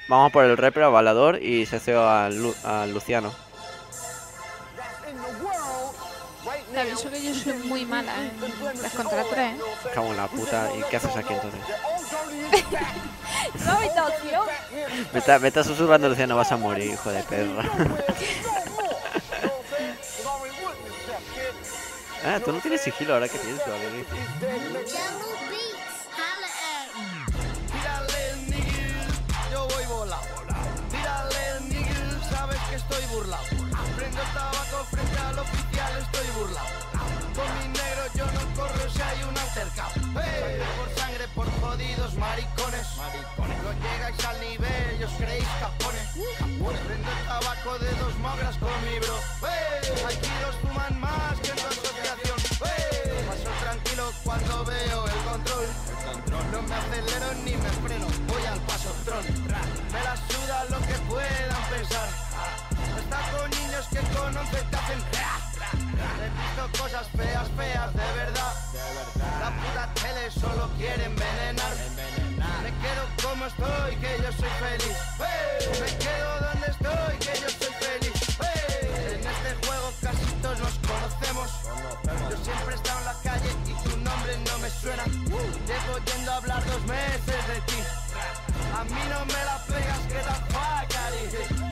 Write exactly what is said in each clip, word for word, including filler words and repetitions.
Vamos por el repro, a Balador y se ceo a, Lu a Luciano. Te aviso que yo soy muy mala en tres contra tres. Cago en la puta. ¿Y qué haces aquí entonces? ¿No habitación? Me está, me está susurrando Luciano, vas a morir, hijo de perra. Ah, tú no tienes sigilo ahora que pienso, al inicio. Yo voy volado. Tírale, nigga, sabes que estoy burlado. Prendo el tabaco frente al oficial, estoy burlado. Con mi negro yo no corro si hay un altercado. Hey, por sangre, por jodidos maricones. Maricones. No llegáis al nivel, y os creéis capones. Capones. Prendo el tabaco de dos mogras con mi bro. Hey, aquí los fuman más que en tu asociación. Hey, paso tranquilo cuando veo el control. El control. No me acelero ni me freno, voy al paso tron. Me la suda lo que puedan pensar. Está con niños que con once te hacen. He visto cosas feas, feas, de verdad. La puta tele solo quiere envenenar. Me quedo como estoy, que yo soy feliz. Me quedo donde estoy, que yo soy feliz. En este juego casi todos nos conocemos. Yo siempre he estado en la calle y tu nombre no me suena. Llevo yendo a hablar dos meses de ti. A mí no me la pegas, que la fuck,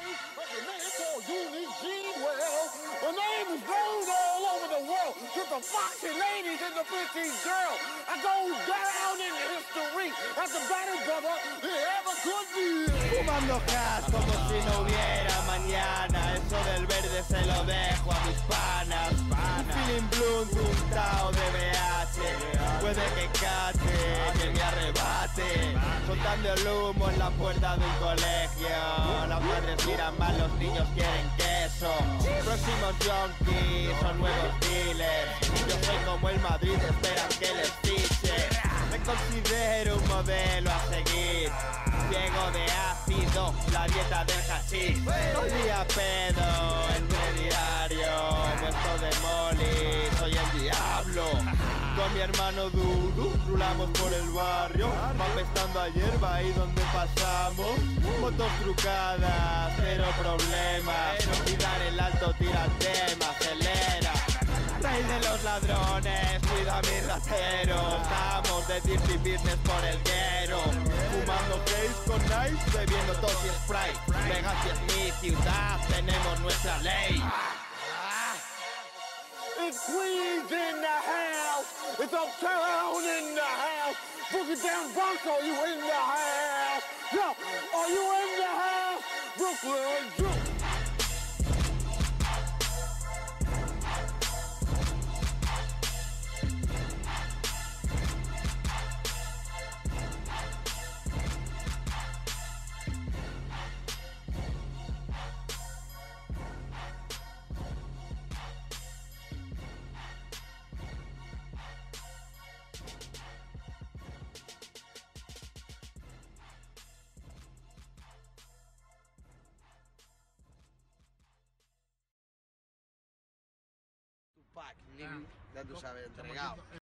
my name is known all over the world to the foxy ladies and the pretty girls. I go down in history as the baddest brother that ever could be. Fumando gas como si no hubiera mañana. Eso del verde se lo dejo a mis panas. Un feeling blunt untado de B H. Puede que cate, que me arrebate. Soltando el humo en la puerta de un colegio. Las madres miran mal, los niños quieren queso. Próximos junkies son nuevos dealers. Yo soy como el Madrid, esperan que les fiche. Me considero un modelo a seguir. Ciego de ácido, la dieta del hachís. Todo día pedo, entre diario. Puesto de molly, soy el diablo. Con mi hermano Dudu, rulamos por el barrio. Mapestando a hierba ahí donde pasamos. Motos trucadas, cero problemas. Y dar el alto, tírate, me acelera. Rey de los ladrones, cuida a mis rateros. Estamos de dirty business por el guero. Fumando case con ice, bebiendo tos y Sprite. Legacy es mi ciudad, tenemos nuestra ley. It's Queens in the house. It's Uptown in the house. Boogie down Bronco, you in the house. Yo, are you in the house? Brooklyn, Brooklyn. Pack, nigga, ya tú sabes, entregado.